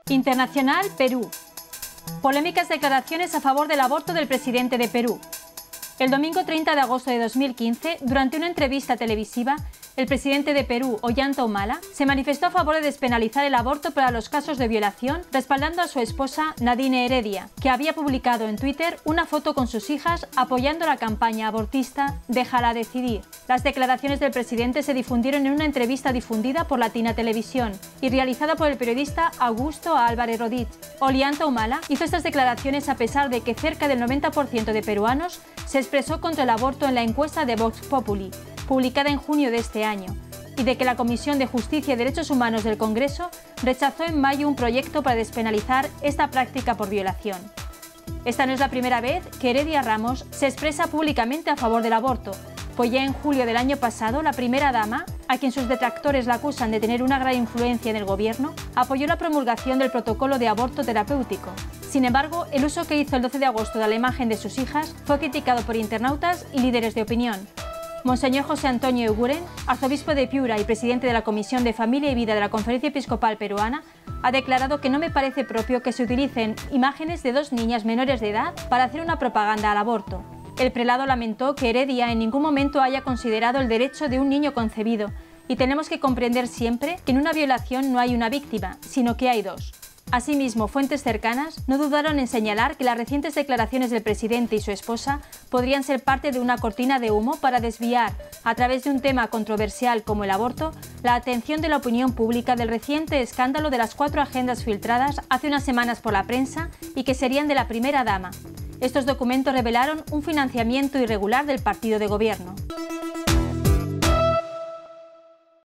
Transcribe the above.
Internacional, Perú. Polémicas declaraciones a favor del aborto del presidente de Perú. El domingo 30 de agosto de 2015, durante una entrevista televisiva, el presidente de Perú, Ollanta Humala, se manifestó a favor de despenalizar el aborto para los casos de violación, respaldando a su esposa Nadine Heredia, que había publicado en Twitter una foto con sus hijas apoyando la campaña abortista Déjala decidir. Las declaraciones del presidente se difundieron en una entrevista difundida por Latina Televisión y realizada por el periodista Augusto Álvarez Rodríguez. Ollanta Humala hizo estas declaraciones a pesar de que cerca del 90% de peruanos se expresó contra el aborto en la encuesta de Vox Populi, publicada en junio de este año, y de que la Comisión de Justicia y Derechos Humanos del Congreso rechazó en mayo un proyecto para despenalizar esta práctica por violación. Esta no es la primera vez que Heredia Ramos se expresa públicamente a favor del aborto, pues ya en julio del año pasado la primera dama, a quien sus detractores la acusan de tener una gran influencia en el gobierno, apoyó la promulgación del protocolo de aborto terapéutico. Sin embargo, el uso que hizo el 12 de agosto de la imagen de sus hijas fue criticado por internautas y líderes de opinión. Monseñor José Antonio Eguren, arzobispo de Piura y presidente de la Comisión de Familia y Vida de la Conferencia Episcopal Peruana, ha declarado que no me parece propio que se utilicen imágenes de dos niñas menores de edad para hacer una propaganda al aborto. El prelado lamentó que Heredia en ningún momento haya considerado el derecho de un niño concebido y tenemos que comprender siempre que en una violación no hay una víctima, sino que hay dos. Asimismo, fuentes cercanas no dudaron en señalar que las recientes declaraciones del presidente y su esposa podrían ser parte de una cortina de humo para desviar, a través de un tema controversial como el aborto, la atención de la opinión pública del reciente escándalo de las 4 agendas filtradas hace unas semanas por la prensa y que serían de la primera dama. Estos documentos revelaron un financiamiento irregular del partido de gobierno.